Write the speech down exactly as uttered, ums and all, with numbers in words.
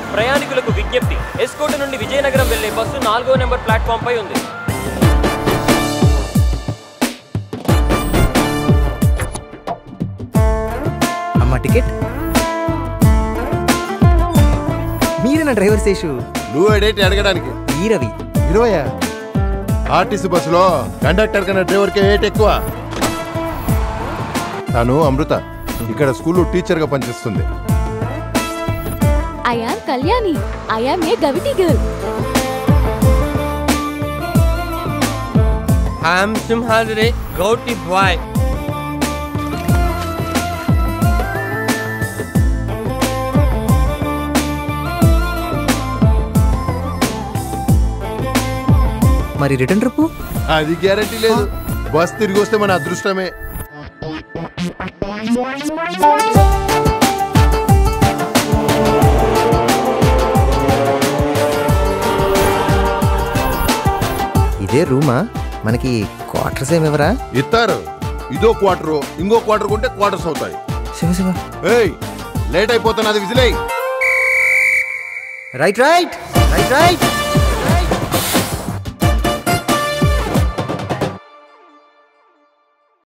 ప్రయాణికులకు విజ్ఞప్తి, ఎస్కోట్ నుండి విజయనగరం వెళ్లే బస్సు నాలుగో నెంబర్ ప్లాట్ఫామ్ పై ఉంది. అమ్మా టికెట్. మీరేనా డ్రైవర్ శేషు? నువ్వు ఎడేటి అడగడానికి. ఈ రవి. ఇరవయా? ఆర్టీసీ బస్సులో కండక్టర్ కన్నా డ్రైవర్కే ఏట్ ఎక్కువ. తాను అమృత, ఇక్కడ స్కూల్లో టీచర్ గా పనిచేస్తుంది. I am Kalyani. I am a Gaviti girl. I am Simhadri, Gauti boy. మరి రిటర్న్ ట్రిప్? అది గ్యారంటీ లేదు. బస్ తిరిగి వస్తే మన అదృష్టమే. ఇదే రూమా? మనకి క్వార్టర్స్ ఏమివరా? ఇస్తారు. ఇదో క్వార్టర్, ఇంకో క్వార్టర్ కొంటే క్వార్టర్స్ అవుతాయి. శివ శివ. ఏయ్, లేట్ అయిపోతున్నది, విజిలై. Right right right right